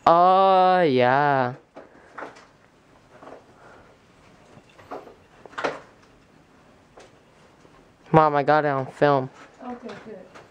Oh, yeah. Mom, I got it on film. Okay, good.